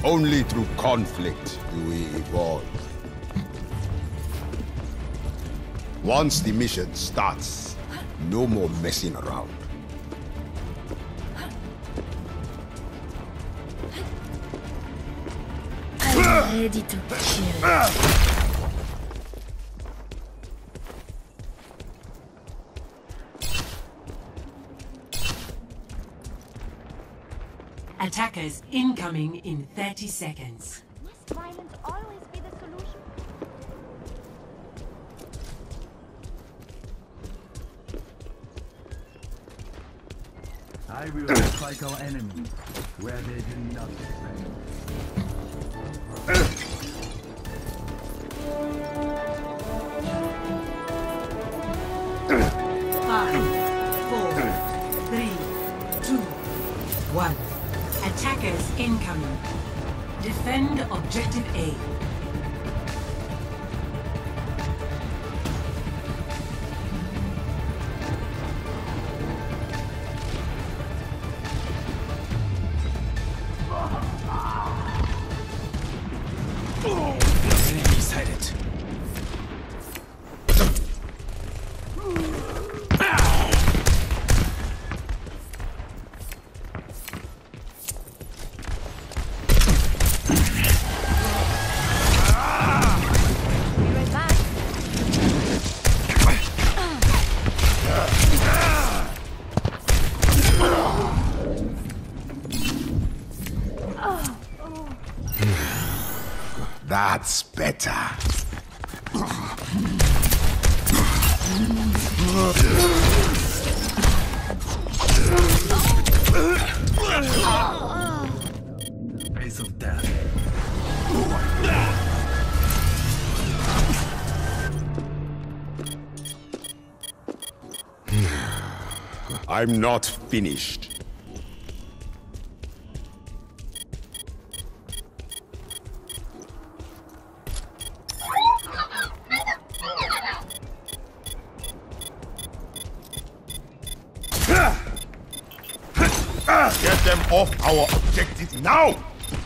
Only through conflict do we evolve. Once the mission starts, no more messing around. I'm ready to kill. Attackers incoming in 30 seconds. Must violence always be the solution? I will strike our enemies where they do not defend. 5, 4, 3, 2, 1. Attackers incoming. Defend objective A. Enemy sighted. That's better. Face of death. I'm not finished. Get them off our objective now!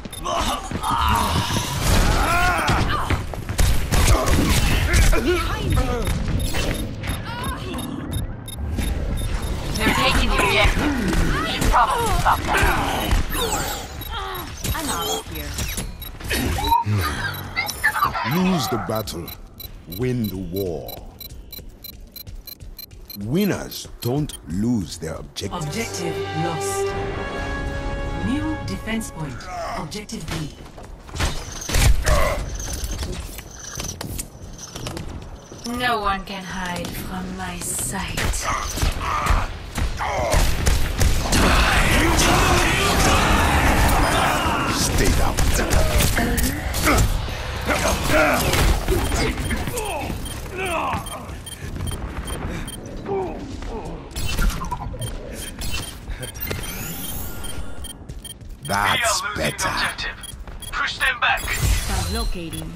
They're taking the objective. We should probably stop that. I'm out of here. Lose the battle, win the war. Winners don't lose their objective. Objective lost. New defense point. Objective B. No one can hide from my sight. Stay down. That's better. Objective. Push them back. I'm locating.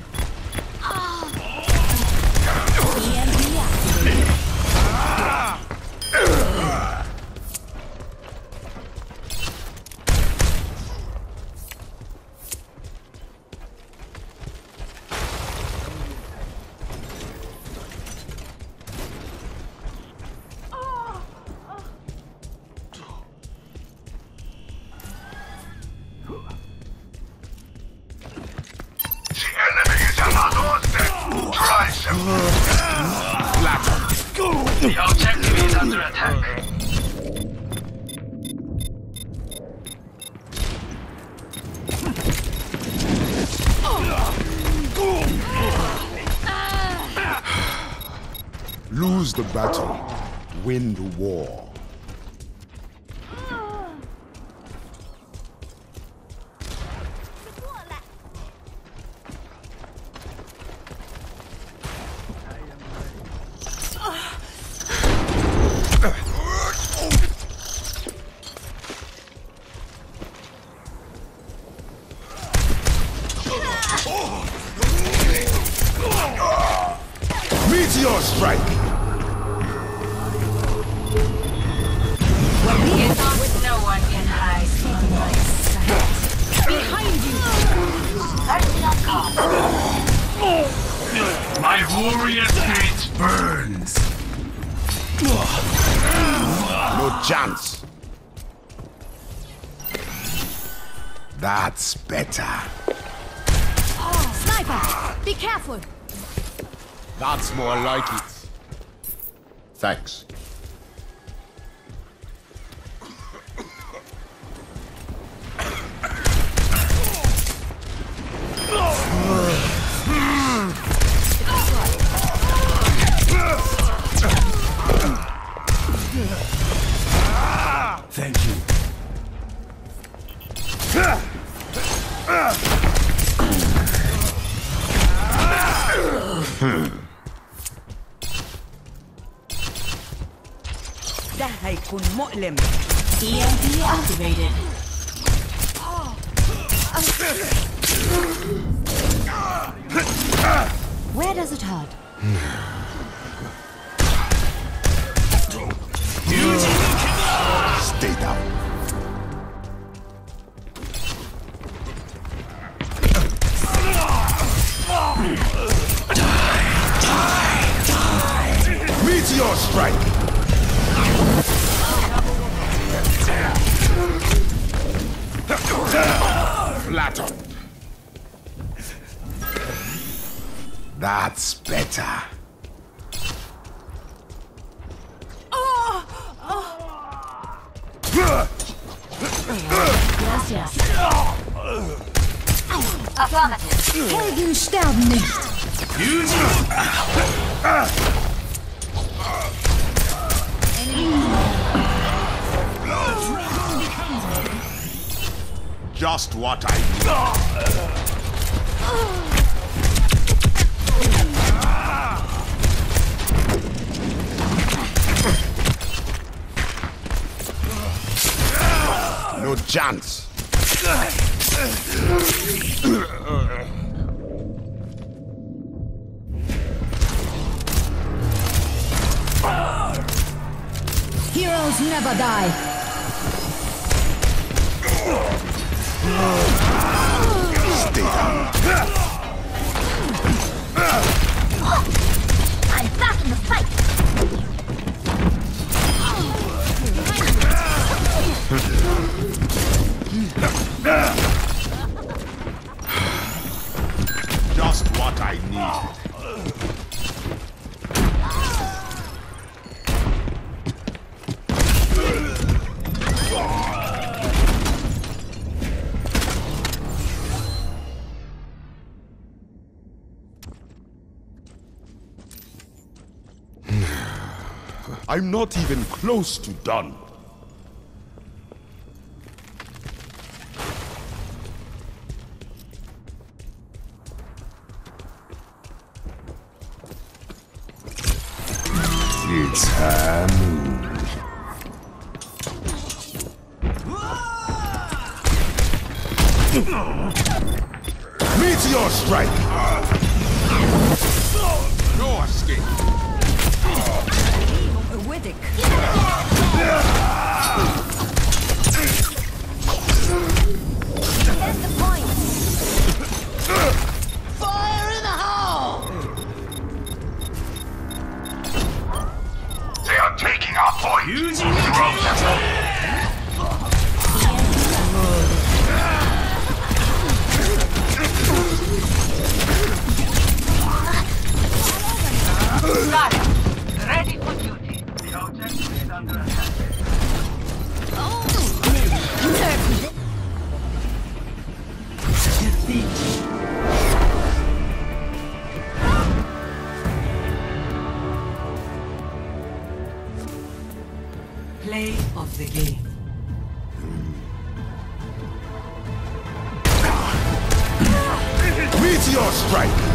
The objective is under attack. Lose the battle, win the war. Meteor strike! No one can hide from my sight. Behind you! 30 on call. My warrior spirit burns. No chance. That's better. Sniper! Be careful! That's more like it. Thanks. Thank you. ده هيكون مؤلم. EMP activated. Where does it hurt? Stay down. Meteor strike. Flattened. That's better. Gracias. Affirmative. Helden sterben nicht. Just what I need. No chance. Heroes never die. Stay down. I'm back in the fight. Just what I need. I'm not even close to done. It's her move. Meteor strike! No escape. Widdick. Here's the point. Fire in the hole! They are taking our point. Using Got it. Ready for duty. the objective is under attack. Play of the game. Meteor strike!